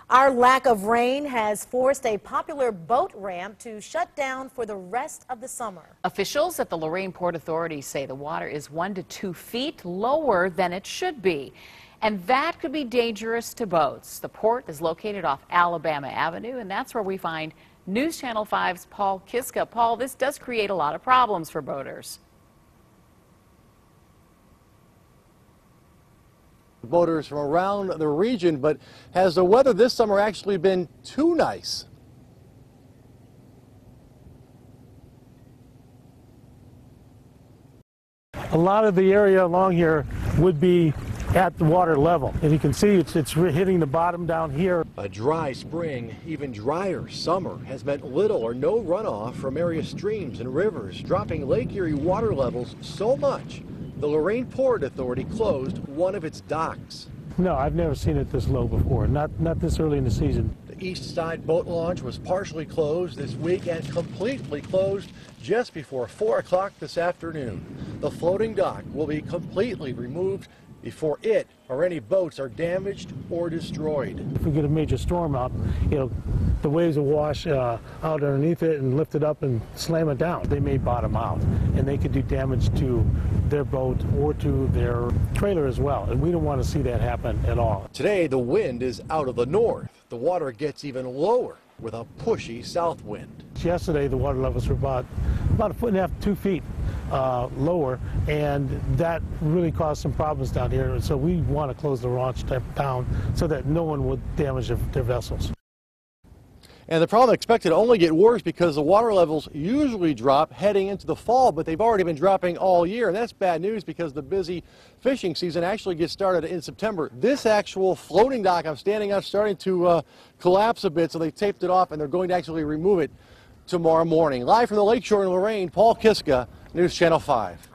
Our lack of rain has forced a popular boat ramp to shut down for the rest of the summer. Officials at the Lorain Port Authority say the water is 1 to 2 feet lower than it should be, and that could be dangerous to boats. The port is located off Alabama Avenue, and that's where we find News Channel 5's Paul Kiska. Paul, this does create a lot of problems for boaters. Boaters from around the region, but has the weather this summer actually been too nice? A lot of the area along here would be at the water level, and you can see it's hitting the bottom down here. A dry spring, even drier summer, has meant little or no runoff from area streams and rivers, dropping Lake Erie water levels so much the Lorain Port Authority closed one of its docks. No, I've never seen it this low before, not this early in the season. The east side boat launch was partially closed this week and completely closed just before 4 o'clock this afternoon. The floating dock will be completely removed before it or any boats are damaged or destroyed. If we get a major storm out, the waves will wash out underneath it and lift it up and slam it down. They may bottom out, and they could do damage to their boat or to their trailer as well, and we don't want to see that happen at all. Today, the wind is out of the north. The water gets even lower with a pushy south wind. Yesterday, the water levels were about 1.5 feet, 2 feet lower, and that really caused some problems down here. And so we want to close the launch down so that no one would damage their vessels. And the problem expected to only get worse because the water levels usually drop heading into the fall, but they've already been dropping all year. And that's bad news because the busy fishing season actually gets started in September. This actual floating dock I'm standing on is starting to collapse a bit, so they taped it off and they're going to actually remove it tomorrow morning. Live from the lakeshore in Lorain, Paul Kiska, News Channel 5.